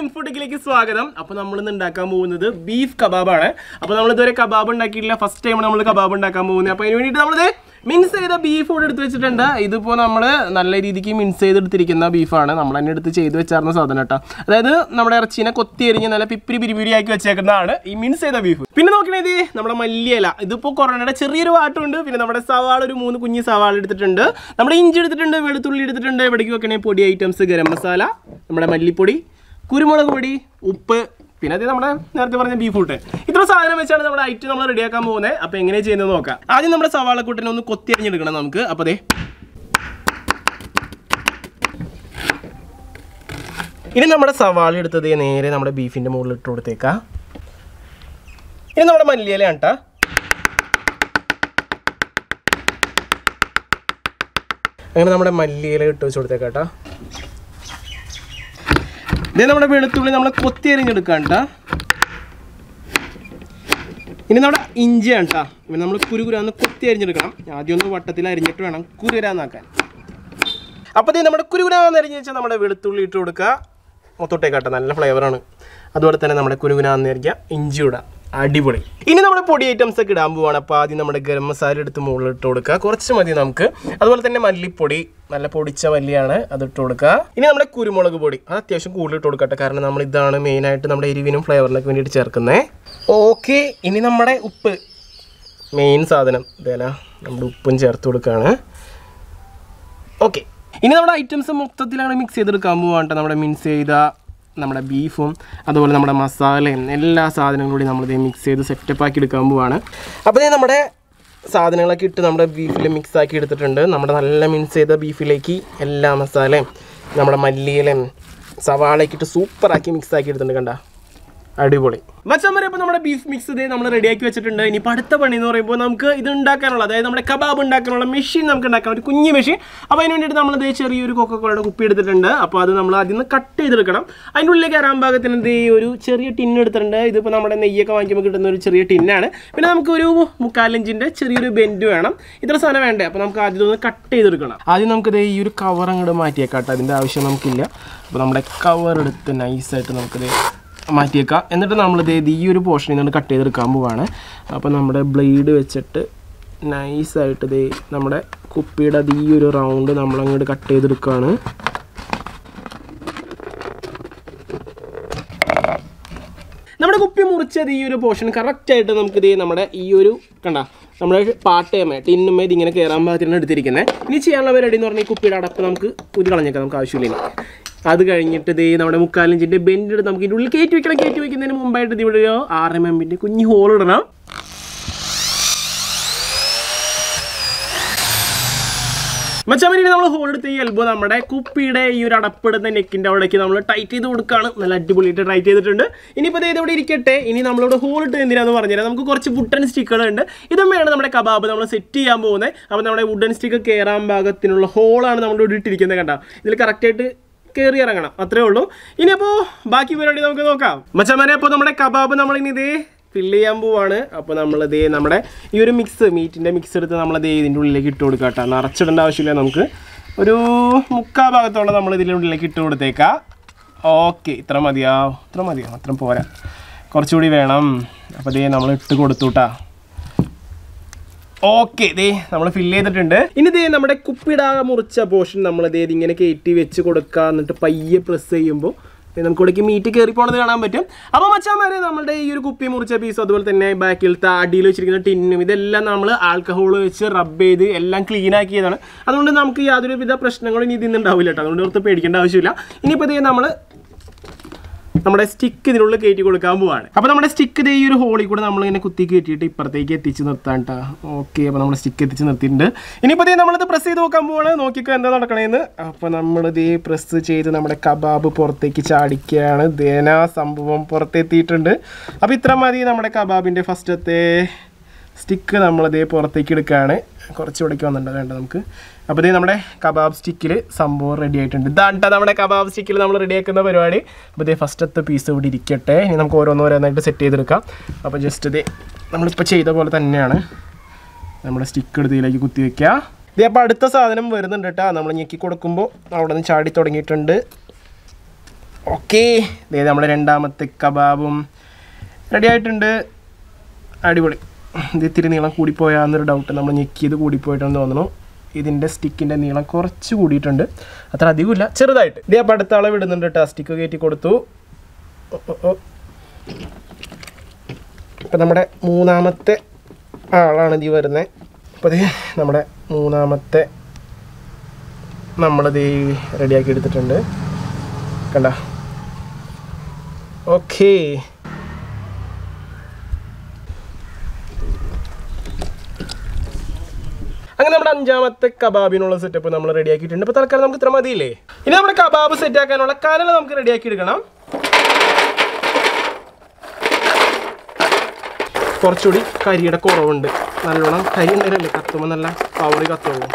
ഇൻഫോട്ടിക്കിലേക്ക് സ്വാഗതം. അപ്പോൾ നമ്മൾ ഇന്ന് ഉണ്ടാക്കാൻ പോകുന്നത് ബീഫ് കബാബാണ്. അപ്പോൾ നമ്മൾ ഇതുവരെ കബാബ് ഉണ്ടാക്കിയിട്ടില്ല, ഫസ്റ്റ് ടൈം നമ്മൾ കബാബ് ഉണ്ടാക്കാൻ പോകുന്നത്. അപ്പോൾ അതിന് വേണ്ടിയിട്ട് നമ്മളിത് മിൻസ് ചെയ്ത ബീഫ് കൂടെ എടുത്ത് വെച്ചിട്ടുണ്ട്. ഇതിപ്പോൾ നമ്മൾ നല്ല രീതിക്ക് മിൻസ് ചെയ്തെടുത്തിരിക്കുന്ന ബീഫാണ്. നമ്മൾ തന്നെ എടുത്ത് ചെയ്ത് വെച്ചായിരുന്ന സാധനം കേട്ടോ. അതായത് നമ്മുടെ ഇറച്ചീനെ കൊത്തി എരിഞ്ഞ് നല്ല പിരിപിരിയാക്കി വെച്ചേക്കുന്നതാണ് ഈ മിൻസ് ചെയ്ത ബീഫ്. പിന്നെ നോക്കണത് നമ്മുടെ മല്ലിയില, ഇതിപ്പോൾ കൊറോണയുടെ ചെറിയൊരു വാട്ടമുണ്ട്. പിന്നെ നമ്മുടെ സവാള, ഒരു 3 കുഞ്ഞ് സവാള എടുത്തിട്ടുണ്ട്. നമ്മുടെ ഇഞ്ചി എടുത്തിട്ടുണ്ട്, വെളുത്തുള്ളി എടുത്തിട്ടുണ്ട്. ഇവിടേക്ക് വെക്കണേ പൊടി ഐറ്റംസ്, ഗരം മസാല, നമ്മുടെ മല്ലിപ്പൊടി, കുരുമുളക് പൊടി, ഉപ്പ്, പിന്നെ അത് നമ്മുടെ നേരത്തെ പറഞ്ഞ ബീഫ് കൂട്ട്. ഇത്ര സാധനം വെച്ചാണ് നമ്മുടെ ഐറ്റം നമ്മൾ റെഡിയാക്കാൻ പോകുന്നത്. അപ്പോൾ എങ്ങനെയാണ് ചെയ്യുന്നത് നോക്കാം. ആദ്യം നമ്മുടെ സവാള കൂട്ടിനെ ഒന്ന് കൊത്തി അരിഞ്ഞെടുക്കണം നമുക്ക്. അപ്പോൾ അതെ ഇനി നമ്മുടെ സവാള എടുത്തത് നേരെ നമ്മുടെ ബീഫിൻ്റെ മുകളിൽ ഇട്ട് കൊടുത്തേക്കാം. ഇനി നമ്മുടെ മല്ലിയിലയാണ് കേട്ടോ. അങ്ങനെ നമ്മുടെ മല്ലിയില ഇട്ട് വെച്ച് കൊടുത്തേക്കാം കേട്ടോ. ഇതേ നമ്മുടെ വെളുത്തുള്ളി നമ്മൾ കൊത്തി അരിഞ്ഞെടുക്കാം കേട്ടോ. ഇനി നമ്മുടെ ഇഞ്ചിയാണ് കേട്ടോ. ഇനി നമ്മൾ കുരുകുരാന്ന് കൊത്തി അരിഞ്ഞെടുക്കണം. ആദ്യം ഒന്ന് വട്ടത്തിൽ അരിഞ്ഞിട്ട് വേണം കുരുകുരാന്നാക്കാൻ. അപ്പോൾ ഇത് നമ്മുടെ കുരുകുരാന്ന് അരിഞ്ഞ് വെച്ചാൽ നമ്മുടെ വെളുത്തുള്ളി ഇട്ട് കൊടുക്കുക. മൊത്തോട്ടേക്കാട്ടെ, നല്ല ഫ്ലേവറാണ്. അതുപോലെ തന്നെ നമ്മുടെ കുരുകുരാന്ന് അരിഞ്ഞ ഇഞ്ചി ഇടുക, അടിപൊളി. ഇനി നമ്മുടെ പൊടി ഐറ്റംസ് ഒക്കെ ഇടാൻ പോവാണ്. അപ്പോൾ ആദ്യം നമ്മുടെ ഗരം മസാല എടുത്ത് മുകളിൽ ഇട്ട് കൊടുക്കുക, കുറച്ച് മതി നമുക്ക്. അതുപോലെ തന്നെ മല്ലിപ്പൊടി, നല്ല പൊടിച്ച മല്ലിയാണ്, അത് ഇട്ട് കൊടുക്കുക. ഇനി നമ്മുടെ കുരുമുളക് പൊടി, അത് അത്യാവശ്യം കൂടുതൽ ഇട്ട് കൊടുക്കട്ടെ, കാരണം നമ്മൾ ഇതാണ് മെയിനായിട്ട് നമ്മുടെ എരിവിനും ഫ്ലേവറിനൊക്കെ വേണ്ടിയിട്ട് ചേർക്കുന്നത്. ഓക്കെ, ഇനി നമ്മുടെ ഉപ്പ്, മെയിൻ സാധനം ഇതേല, നമ്മുടെ ഉപ്പും ചേർത്ത് കൊടുക്കുകയാണ്. ഓക്കെ, ഇനി നമ്മുടെ ഐറ്റംസ് മൊത്തത്തിലാണ് മിക്സ് ചെയ്തെടുക്കാൻ പോവാണ്ട്. നമ്മുടെ മിക്സ് ചെയ്ത നമ്മുടെ ബീഫും അതുപോലെ നമ്മുടെ മസാലയും എല്ലാ സാധനങ്ങളും കൂടി നമ്മളിത് മിക്സ് ചെയ്ത് സെറ്റപ്പ് ആക്കി എടുക്കാൻ പോവാണ്. അപ്പോൾ ഇത് നമ്മുടെ സാധനങ്ങളൊക്കെ ഇട്ട് നമ്മുടെ ബീഫിൽ മിക്സ് ആക്കി എടുത്തിട്ടുണ്ട്. നമ്മുടെ നല്ല മിക്സ് ചെയ്ത ബീഫിലേക്ക് എല്ലാ മസാലയും നമ്മുടെ മല്ലിയിലും സവാളയൊക്കെ ഇട്ട് സൂപ്പറാക്കി മിക്സ് ആക്കി എടുത്തിട്ടുണ്ട്. കണ്ട, അടിപൊളി മച്ചന്മാരെ. ഇപ്പോൾ നമ്മുടെ ബീഫ് മിക്സ് ഇതേ നമ്മൾ റെഡിയാക്കി വെച്ചിട്ടുണ്ട്. ഇനിയിപ്പോൾ അടുത്ത പണി എന്ന് പറയുമ്പോൾ നമുക്ക് ഇത് ഉണ്ടാക്കാനുള്ള, അതായത് നമ്മുടെ കബാബ് ഉണ്ടാക്കാനുള്ള മെഷീൻ നമുക്ക് ഉണ്ടാക്കാം, ഒരു കുഞ്ഞ് മെഷീൻ. അപ്പോൾ അതിന് വേണ്ടിയിട്ട് നമ്മളിത് ചെറിയൊരു കൊക്കക്കോളയുടെ കുപ്പി എടുത്തിട്ടുണ്ട്. അപ്പോൾ അത് നമ്മൾ അതിൽ നിന്ന് കട്ട് ചെയ്തെടുക്കണം. അതിൻ്റെ ഉള്ളിലേക്ക് കയറാൻ പാകത്തിന് ഇത് ഒരു ചെറിയ ടിന്ന് എടുത്തിട്ടുണ്ട്. ഇതിപ്പോൾ നമ്മുടെ നെയ്യൊക്കെ വാങ്ങിക്കുമ്പോൾ കിട്ടുന്ന ഒരു ചെറിയ ടിന്നാണ്. പിന്നെ നമുക്കൊരു 3/4 ഇഞ്ചിൻ്റെ ചെറിയൊരു ബെൻഡ് വേണം. ഇത്ര സാധനം വേണ്ടേ. അപ്പോൾ നമുക്ക് ആദ്യം ഒന്ന് കട്ട് ചെയ്തെടുക്കണം. ആദ്യം നമുക്കിത് ഈ ഒരു കവർ അങ്ങോട്ട് മാറ്റിയേക്കാം കേട്ടോ, അതിൻ്റെ ആവശ്യം നമുക്കില്ല. അപ്പോൾ നമ്മുടെ കവർ എടുത്ത് നൈസായിട്ട് നമുക്കിത് മാറ്റിയേക്കാം. എന്നിട്ട് നമ്മളിത് ഈ ഒരു പോർഷനിൽ നിന്ന് കട്ട് ചെയ്തെടുക്കാൻ പോവാണ്. അപ്പോൾ നമ്മുടെ ബ്ലേഡ് വെച്ചിട്ട് നൈസായിട്ട് ഇത് നമ്മുടെ കുപ്പിയുടെ ഈ ഒരു റൗണ്ട് നമ്മളങ്ങോട്ട് കട്ട് ചെയ്തെടുക്കുകയാണ്. നമ്മുടെ കുപ്പി മുറിച്ചത് ഈ ഒരു പോർഷൻ കറക്റ്റായിട്ട് നമുക്കിത് നമ്മുടെ ഈ ഒരു കണ്ട നമ്മുടെ പാട്ടയമേ ടിന്നുമേ ഇതിങ്ങനെ കയറാൻ പാകത്തിനാണ് എടുത്തിരിക്കുന്നത്. ഇനി ചെയ്യാനുള്ള പരിപാടി എന്ന് പറഞ്ഞാൽ ഈ കുപ്പിയുടെ അടപ്പ് നമുക്ക് ഊരി കളഞ്ഞേക്കാം, നമുക്ക് ആവശ്യമില്ല. അത് കഴിഞ്ഞിട്ട് ഇത് നമ്മുടെ 3/4 ഇഞ്ചിൻ്റെ ബെൻഡ് എടുത്ത് നമുക്ക് ഇതിൻ്റെ ഉള്ളിൽ കയറ്റി വയ്ക്കുന്നതിന് മുമ്പായിട്ട് ഇത് ഇവിടെ ഒരു 6 mm കുഞ്ഞ് ഹോൾ ഇടണം. മച്ചാമരി നമ്മൾ ഹോൾ എടുത്ത് ഈ എൽബോ നമ്മുടെ കുപ്പിയുടെ ഈ ഒരു അടപ്പെടുന്ന നെക്കിൻ്റെ അവിടേക്ക് നമ്മൾ ടൈറ്റ് ചെയ്ത് കൊടുക്കുകയാണ്. നല്ല അടിപൊളിയായിട്ട് ടൈറ്റ് ചെയ്തിട്ടുണ്ട്. ഇനിയിപ്പോൾ ഇത് ഇവിടെ ഇരിക്കട്ടെ. ഇനി നമ്മളിവിടെ ഹോൾ ഇട്ട് എന്തിനാന്ന് പറഞ്ഞുതരാം. നമുക്ക് കുറച്ച് വുഡൻ സ്റ്റിക്കുകളുണ്ട്. ഇതും വേണം നമ്മുടെ കബാബ് നമ്മൾ സെറ്റ് ചെയ്യാൻ പോകുന്നത്. അപ്പോൾ നമ്മുടെ വുഡൻ സ്റ്റിക്ക് കയറാൻ പാകത്തിനുള്ള ഹോളാണ് നമ്മൾ ഇവിടെ ഇട്ടിരിക്കുന്നത്. കണ്ട, ഇതിൽ കറക്റ്റായിട്ട് കയറി ഇറങ്ങണം, അത്രേ ഉള്ളൂ. ഇനിയിപ്പോൾ ബാക്കി പരിപാടി നമുക്ക് നോക്കാം മച്ചാമാരെ. അപ്പോൾ നമ്മുടെ കബാബ് നമ്മളിനി ഇതേ ഫില്ല് ചെയ്യാൻ പോവാണ്. അപ്പോൾ നമ്മളിതേ നമ്മുടെ ഈ ഒരു മിക്സ്, മീറ്റിൻ്റെ മിക്സ് എടുത്ത് നമ്മളതേ ഇതിൻ്റെ ഉള്ളിലേക്ക് ഇട്ട് കൊടുക്കാം കേട്ടോ. നിറച്ചിടേണ്ട ആവശ്യമില്ല, നമുക്ക് ഒരു 3/4 ഭാഗത്തോളം നമ്മൾ ഇതിൻ്റെ ഉള്ളിലേക്ക് ഇട്ട് കൊടുത്തേക്കാം. ഓക്കെ, ഇത്ര മതിയോ, അത്ര പോരാ, കുറച്ചുകൂടി വേണം. അപ്പോൾ ഇതേ നമ്മൾ ഇട്ട് കൊടുത്തു കേട്ടോ. ഓക്കെ, ഇതേ നമ്മൾ ഫില്ല് ചെയ്തിട്ടുണ്ട്. ഇനി ഇതേ നമ്മുടെ കുപ്പിടാ മുറിച്ച പോർഷൻ നമ്മളിതേ ഇതിങ്ങനെ കയറ്റി വെച്ച് കൊടുക്കുക. എന്നിട്ട് പയ്യെ പ്രസ് ചെയ്യുമ്പോൾ നമുക്ക് ഇവിടേക്ക് മീറ്റ് കയറി പോണത് കാണാൻ പറ്റും. അപ്പോൾ മച്ചാമാരെ നമ്മുടെ ഈ ഒരു കുപ്പി മുറിച്ച പീസും അതുപോലെ തന്നെ ബാക്കിലത്തെ അടിയിൽ വെച്ചിരിക്കുന്ന ടിന്നും ഇതെല്ലാം നമ്മൾ ആൽക്കഹോൾ വെച്ച് റബ്ബ് ചെയ്ത് എല്ലാം ക്ലീൻ ആക്കിയതാണ്. അതുകൊണ്ട് നമുക്ക് യാതൊരുവിധ പ്രശ്നങ്ങളും ഇനി ഇതിന്ന് ഉണ്ടാവില്ല കേട്ടോ. അതുകൊണ്ട് ഓർത്ത് പേടിക്കേണ്ട ആവശ്യമില്ല. ഇനിയിപ്പോൾ ഇതേ നമ്മൾ നമ്മുടെ സ്റ്റിക്ക് ഇതിനുള്ളിൽ കയറ്റി കൊടുക്കാൻ പോവാണ്. അപ്പോൾ നമ്മുടെ സ്റ്റിക്ക് ഈ ഒരു ഹോളിൽ കൂടെ നമ്മളിങ്ങനെ കുത്തി കയറ്റിയിട്ട് ഇപ്പുറത്തേക്ക് എത്തിച്ച് നിർത്താൻ കേട്ടോ. ഓക്കെ, അപ്പോൾ നമ്മൾ സ്റ്റിക്ക് എത്തിച്ച് നിർത്തിയിട്ടുണ്ട്. ഇനിയിപ്പോൾ നമ്മളിത് പ്രസ് ചെയ്ത് നോക്കാൻ പോവാണ്. നോക്കിക്കോ എന്താ നടക്കണേന്ന്. അപ്പോൾ നമ്മളിത് പ്രസ് ചെയ്ത് നമ്മുടെ കബാബ് പുറത്തേക്ക് ചാടിക്കുകയാണ്. ദേനാ സംഭവം പുറത്തെത്തിയിട്ടുണ്ട്. അപ്പോൾ ഇത്ര മതി നമ്മുടെ കബാബിൻ്റെ ഫസ്റ്റത്തെ സ്റ്റിക്ക് നമ്മളിതേ പുറത്തേക്ക് എടുക്കുകയാണ്. കുറച്ചുകൂടേക്ക് വന്നിട്ടുണ്ട് വേണ്ട നമുക്ക്. അപ്പോൾ ഇതേ നമ്മുടെ കബാബ് സ്റ്റിക്കിൽ സംഭവം റെഡി ആയിട്ടുണ്ട്. ഇതാണ്ട നമ്മുടെ കബാബ് സ്റ്റിക്കിൽ നമ്മൾ റെഡിയാക്കുന്ന പരിപാടി. അപ്പോൾ ഇതേ ഫസ്റ്റത്തെ പീസ് ഇവിടെ ഇരിക്കട്ടെ. ഇനി നമുക്ക് ഓരോന്നോരോന്നായിട്ട് സെറ്റ് ചെയ്തെടുക്കാം. അപ്പോൾ ജസ്റ്റ് ഇതേ നമ്മളിപ്പോൾ ചെയ്ത പോലെ തന്നെയാണ് നമ്മുടെ സ്റ്റിക്ക് എടുത്ത് ഇതിലേക്ക് കുത്തി വയ്ക്കുക. ഇതേ അപ്പോൾ അടുത്ത സാധനം വരുന്നുണ്ട് കേട്ടോ. നമ്മൾ ഞെക്കി കൊടുക്കുമ്പോൾ അവിടെ നിന്ന് ചാടി തുടങ്ങിയിട്ടുണ്ട്. ഓക്കെ, നമ്മുടെ രണ്ടാമത്തെ കബാബും റെഡി ആയിട്ടുണ്ട്. അടിപൊളി. ഇത് ഇത്തിരി നീളം കൂടിപ്പോയാന്നൊരു ഡൗട്ട്, നമ്മൾ ഞെക്കിയത് കൂടിപ്പോയിട്ടെന്ന് തോന്നുന്നു. ഇതിൻ്റെ സ്റ്റിക്കിൻ്റെ നീളം കുറച്ച് കൂടിയിട്ടുണ്ട്, അത്ര അധികമില്ല, ചെറുതായിട്ട്. ഇത് അപ്പോൾ അടുത്ത അളവ് ഇടുന്നുണ്ട് കേട്ടോ. സ്റ്റിക്ക് കയറ്റി കൊടുത്തു. ഇപ്പം നമ്മുടെ മൂന്നാമത്തെ ആളാണ് ഇത് വരുന്നത്. അപ്പോൾ ഇത് നമ്മുടെ മൂന്നാമത്തെ നമ്മളിത് റെഡിയാക്കി എടുത്തിട്ടുണ്ട്, കണ്ട. ഓക്കേ, അങ്ങനെ നമ്മുടെ അഞ്ചാമത്തെ കബാബിനുള്ള സെറ്റപ്പ് നമ്മൾ റെഡിയാക്കിയിട്ടുണ്ട്. ഇപ്പോൾ തൽക്കാലം നമുക്ക് ഇത്ര മതിയില്ലേ. ഇനി നമ്മുടെ കബാബ് സെറ്റ് ആക്കാനുള്ള കനൽ നമുക്ക് റെഡിയാക്കി എടുക്കണം. കുറച്ചുകൂടി കരിയുടെ കുറവുണ്ട്. നല്ലോണം കരി ഉണ്ടല്ലേ, കത്തുമ്പോൾ നല്ല പവറി കത്തുള്ളൂ.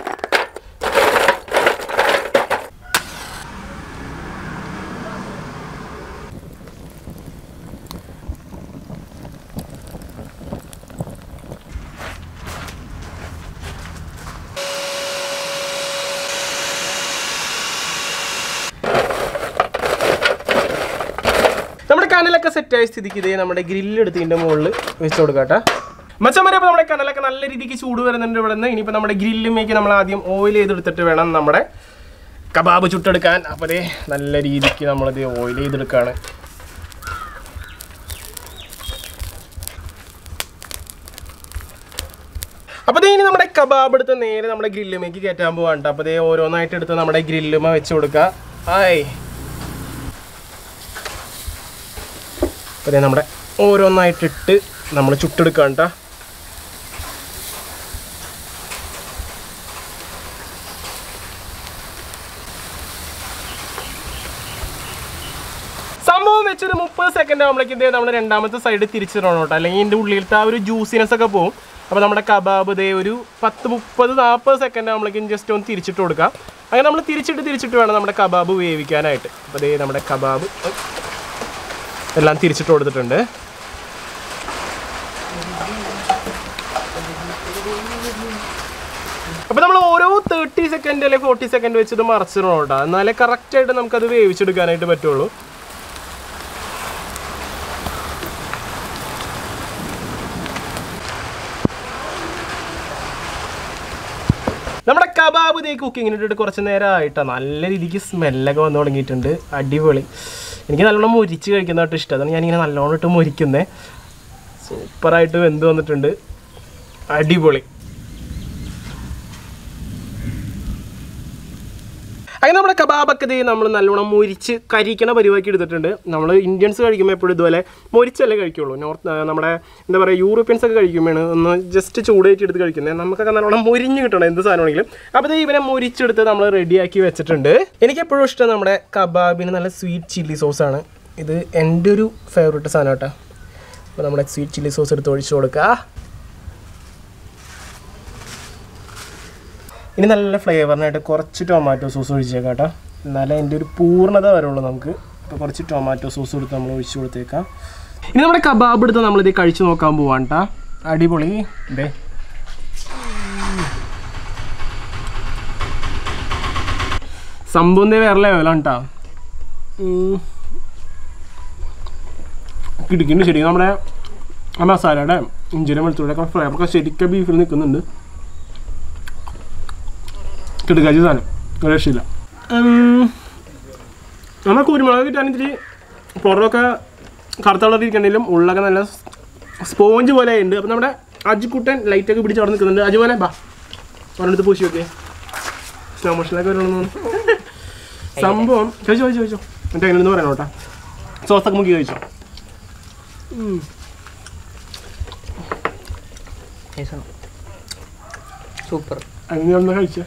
നമ്മുടെ കനലൊക്കെ സെറ്റായ സ്ഥിതിക്ക് ഇതേ നമ്മുടെ ഗ്രില്ലെടുത്തതിൻ്റെ മുകളിൽ വെച്ച് കൊടുക്കാം കേട്ടോ. മച്ചന്മാരെ, അപ്പോൾ നമ്മുടെ കനലൊക്കെ നല്ല രീതിക്ക് ചൂട് വരുന്നുണ്ട് ഇവിടെ നിന്ന്. ഇനിയിപ്പോൾ നമ്മുടെ ഗ്രില്ലുമേക്ക് നമ്മൾ ആദ്യം ഓയിൽ ചെയ്തെടുത്തിട്ട് വേണം നമ്മുടെ കബാബ് ചുട്ടെടുക്കാൻ. അപ്പോൾ അതേ നല്ല രീതിക്ക് നമ്മളത് ഓയിൽ ചെയ്തെടുക്കുകയാണ്. അപ്പോൾ ഇനി നമ്മുടെ കബാബ് എടുത്ത് നേരെ നമ്മുടെ ഗ്രില്ലുമേക്ക് കയറ്റാൻ പോകാൻ. അപ്പോൾ അതേ ഓരോന്നായിട്ട് എടുത്ത് നമ്മുടെ ഗ്രില്ലുമ വെച്ച് കൊടുക്കുക. ആയ്, അപ്പോൾ നമ്മുടെ ഓരോന്നായിട്ടിട്ട് നമ്മൾ ചുട്ടെടുക്കാം കേട്ടോ. സംഭവം വെച്ചൊരു 30 സെക്കൻഡ് ആകുമ്പോഴേക്കും ഇതേ നമ്മൾ രണ്ടാമത്തെ സൈഡ് തിരിച്ചിടണം കേട്ടോ, അല്ലെങ്കിൽ ഇതിൻ്റെ ഉള്ളിലത്തെ ആ ഒരു ജ്യൂസിനെസ് ഒക്കെ പോകും. അപ്പോൾ നമ്മുടെ കബാബ് ഇതേ ഒരു 10, 30, 40 സെക്കൻഡ് ആകുമ്പോഴേക്കും ജസ്റ്റ് ഒന്ന് തിരിച്ചിട്ട് കൊടുക്കാം. അങ്ങനെ നമ്മൾ തിരിച്ചിട്ട് വേണം നമ്മുടെ കബാബ് വേവിക്കാനായിട്ട്. അപ്പോൾ ഇതേ നമ്മുടെ കബാബ് എല്ലാം തിരിച്ചിട്ട് കൊടുത്തിട്ടുണ്ട്. അപ്പോൾ നമ്മൾ ഓരോ 30 സെക്കൻഡ് അല്ലെങ്കിൽ 40 സെക്കൻഡ് വെച്ചിട്ട് മറച്ചിടണം കേട്ടോ, എന്നാലേ കറക്റ്റായിട്ട് നമുക്കത് വേവിച്ചെടുക്കാനായിട്ട് പറ്റുള്ളൂ. നമ്മുടെ കബാബ് ഇതേ കുക്കിങ്ങിന് ഇട്ടിട്ട് കുറച്ച് നേരമായിട്ടാണ് നല്ല രീതിക്ക് സ്മെല്ലൊക്കെ വന്നു തുടങ്ങിയിട്ടുണ്ട്. അടിപൊളി. എനിക്ക് നല്ലോണം മൊരിച്ച് കഴിക്കുന്നതായിട്ട് ഇഷ്ടം, അതാണ് ഞാനിങ്ങനെ നല്ലോണം ഇട്ട് മൊരിക്കുന്നത്. സൂപ്പറായിട്ട് വെന്ത് വന്നിട്ടുണ്ട്, അടിപൊളി. അങ്ങനെ നമ്മുടെ കബാബൊക്കെ ഇത് നമ്മൾ നല്ലോണം മൊരിച്ച് കരിക്കണ പരിവാക്കി എടുത്തിട്ടുണ്ട്. നമ്മൾ ഇന്ത്യൻസ് കഴിക്കുമ്പോൾ എപ്പോഴും ഇതുപോലെ മൊരിച്ചല്ലേ കഴിക്കുള്ളൂ. നമ്മുടെ എന്താ പറയുക, യൂറോപ്യൻസ് ഒക്കെ കഴിക്കുമ്പോഴാണ് ഒന്ന് ജസ്റ്റ് ചൂടേറ്റി എടുത്ത് കഴിക്കുന്നത്. നമുക്കൊക്കെ നല്ലോണം മൊരിഞ്ഞ് കിട്ടണം എന്ത് സാധനമാണെങ്കിലും. അപ്പോൾ ഇവനെ മൊരിച്ചെടുത്ത് നമ്മൾ റെഡിയാക്കി വെച്ചിട്ടുണ്ട്. എനിക്കെപ്പോഴും ഇഷ്ടം നമ്മുടെ കബാബിന് നല്ല സ്വീറ്റ് ചില്ലി സോസാണ്. ഇത് എൻ്റെ ഒരു ഫേവറേറ്റ് സാധനം കേട്ടോ. അപ്പോൾ നമ്മുടെ സ്വീറ്റ് ചില്ലി സോസ് എടുത്ത് ഒഴിച്ച് കൊടുക്കുക. ഇനി നല്ല ഫ്ലേവറിനായിട്ട് കുറച്ച് ടൊമാറ്റോ സോസ് ഒഴിച്ചേക്കാം കേട്ടോ, എന്നാലേ അതിൻ്റെ ഒരു പൂർണ്ണത വരുള്ളൂ നമുക്ക്. അപ്പോൾ കുറച്ച് ടൊമാറ്റോ സോസ് എടുത്ത് നമ്മൾ ഒഴിച്ച് കൊടുത്തേക്കാം. ഇനി നമ്മുടെ കബാബ് എടുത്ത് നമ്മളിത് കഴിച്ച് നോക്കാൻ പോവാണ് കേട്ടോ. അടിപൊളി. ഇതേ സംഭവം വേറെ ലെവലാണ് കേട്ടോ. കിടക്കുന്നുണ്ട് ശരിക്കും നമ്മുടെ ആ മസാലയുടെ ഇഞ്ചിയുടെ വെളുത്തുള്ളിയൊക്കെ ഫ്ലേവറൊക്കെ ശരിക്കും ബീഫിൽ നിൽക്കുന്നുണ്ട്. കിടക്കാച്ച സാധനം, ഒരു രക്ഷയില്ല. നമ്മൾ കുരുമുളക് കിട്ടാൻ ഇത്തിരി പുറമൊക്കെ കറുത്ത കളർ ഇരിക്കണമെങ്കിലും ഉള്ളൊക്കെ നല്ല സ്പോഞ്ച് പോലെ ഉണ്ട്. അപ്പം നമ്മുടെ അജിക്കുട്ടൻ ലൈറ്റൊക്കെ പിടിച്ച് അവിടെ നിൽക്കുന്നുണ്ട്. അജുപോലെ ബാ ഒരെടുത്ത് പൂശി വെക്കേ, സ്ലോ മോഷനിലൊക്കെ വരണമെന്ന് സംഭവം. ചോദിച്ചോ എന്നിട്ട് എങ്ങനെയെന്ന് പറയണം കേട്ടോ. സോസൊക്കെ മുക്കി കഴിച്ചോ. സൂപ്പർ. അങ്ങനെ കഴിച്ചേ.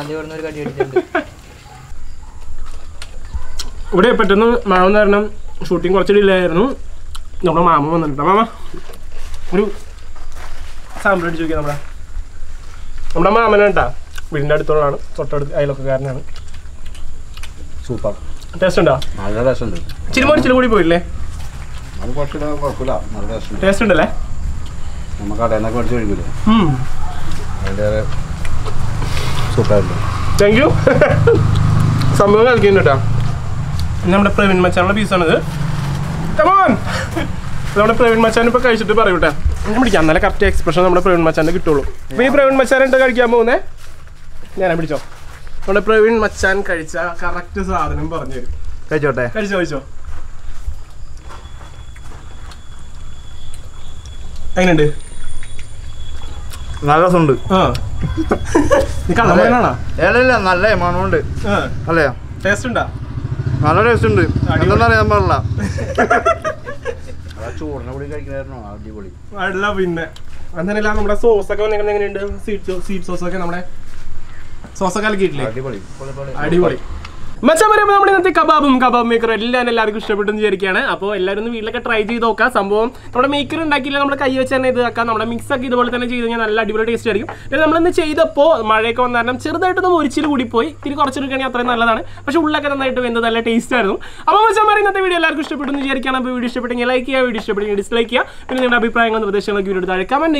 ഇവിടെ പെട്ടെന്ന് മാമ കാരണം ഷൂട്ടിങ് കുറച്ച് ഡിലേ ആയിരുന്നു. നമ്മുടെ മാമ വന്നിട്ടുണ്ട്. മാമ ഒരു സാമ്പിൾ അടിച്ച് നോക്കിയാൽ നമ്മുടെ മാമനാട്ടാ, വീടിൻ്റെ അടുത്തുള്ളതാണ്, തൊട്ടടുത്ത് അയൽവക്കക്കാരനാണ്. സൂപ്പർ ടേസ്റ്റ് ഉണ്ടോ? നല്ല ടേസ്റ്റ് ഉണ്ട്. ചിരിമൊരിച്ചിരി കൂടി പോയില്ലേ? അത് കുറച്ച് കുഴപ്പമില്ല, നല്ല ടേസ്റ്റ് ടേസ്റ്റ് ഉണ്ടല്ലേ? നമുക്ക് കടയിൽ നിന്നൊക്കെ മേടിച്ച് കഴിക്കില്ലേ, അതിൻ്റെ സൂപ്പറായിരുന്നു. Thank you. സംഭവം കളിക്കുന്നുണ്ട് കേട്ടോ. നമ്മുടെ പ്രവീൺ മച്ചാനുള്ള പീസാണിത്. കമോൺ. നമ്മുടെ പ്രവീൺ മച്ചാൻ ഇപ്പോൾ കഴിച്ചിട്ട് പറയൂട്ടെ. ഞാൻ പിടിക്കാം, നല്ല കറക്റ്റ് എക്സ്പ്രഷൻ നമ്മുടെ പ്രവീൺ മച്ചാൻ്റെ കിട്ടുള്ളൂ. അപ്പോൾ ഈ പ്രവീൺ മച്ചാൻ എന്താ കഴിക്കാൻ പോകുന്നേ? ഞാനാ പിടിച്ചോ. നമ്മുടെ പ്രവീൺ മച്ചാൻ കഴിച്ച കറക്റ്റ് സാധനം പറഞ്ഞു തരും. കഴിച്ചോട്ടെ. കഴിച്ചോ. എങ്ങനെയുണ്ട്? നല്ല രസമുണ്ട്. നീ കള്ളമനാണോ? ഏലല്ല, നല്ല മണമുണ്ട്. അല്ലയോ? ടേസ്റ്റ് ഉണ്ടാ? നല്ല ടേസ്റ്റ് ഉണ്ട്. എന്താണെന്ന് അറിയാൻ പാടില്ല. ചോറിനെ കൂടി കഴിക്കണമായിരുന്നു. അടിപൊളി. അല്ല പിന്നെ എന്തായാലും നമ്മുടെ സോസൊക്കെ വന്നിരിക്കുന്നത് എങ്ങനെയുണ്ട്? സ്വീറ്റ് സോസൊക്കെ നമ്മുടെ സോസൊക്കെ കലക്കിയിട്ടില്ലേ? അടിപൊളി. മച്ചാൻ പറയുമ്പോൾ നമ്മുടെ ഇന്നത്തെ കബാബ് മേക്കറും എല്ലാവർക്കും ഇഷ്ടപ്പെട്ടെന്ന് വിചാരിക്കുകയാണ്. അപ്പോൾ എല്ലാവരും ഒന്ന് വീട്ടിലൊക്കെ ട്രൈ ചെയ്ത് നോക്കാം. സംഭവം നമ്മുടെ മേക്കർ ഉണ്ടാക്കിയില്ല, നമ്മുടെ കൈ വെച്ച് തന്നെ ഇത് ആക്കാം. നമ്മുടെ മിക്സൊക്കെ ഇതുപോലെ തന്നെ ചെയ്ത് കഴിഞ്ഞാൽ നല്ല അടിപൊളി ടേസ്റ്റ് ആയിരിക്കും. പിന്നെ നമ്മളിന്ന് ചെയ്തപ്പോൾ മഴയൊക്കെ വന്ന കാരണം ചെറുതായിട്ടൊന്നും ഒരിച്ചിൽ കൂടിപ്പോയി. ഇത്തിരി കുറച്ചെടുക്കുകയാണെങ്കിൽ അത്രയും നല്ലതാണ്. പക്ഷേ ഉള്ളൊക്കെ നന്നായിട്ട് വെന്ത് നല്ല ടേസ്റ്റ് ആയിരുന്നു. അപ്പോൾ മച്ചാൻ പറയുന്നത് ഇന്നത്തെ വീഡിയോ എല്ലാവർക്കും ഇഷ്ടപ്പെട്ടെന്ന് വിചാരിക്കുകയാണ്. അപ്പോൾ വീഡിയോ ഇഷ്ടപ്പെട്ടെങ്കിൽ ലൈക്ക് ചെയ്യുക, വീഡിയോ ഇഷ്ടപ്പെട്ടെങ്കിൽ ഡിസ്ലൈക്ക് ചെയ്യുക. പിന്നെ നിങ്ങളുടെ അഭിപ്രായങ്ങളും നിർദ്ദേശങ്ങളൊക്കെ വീഡിയോ താഴെ കമന്റ്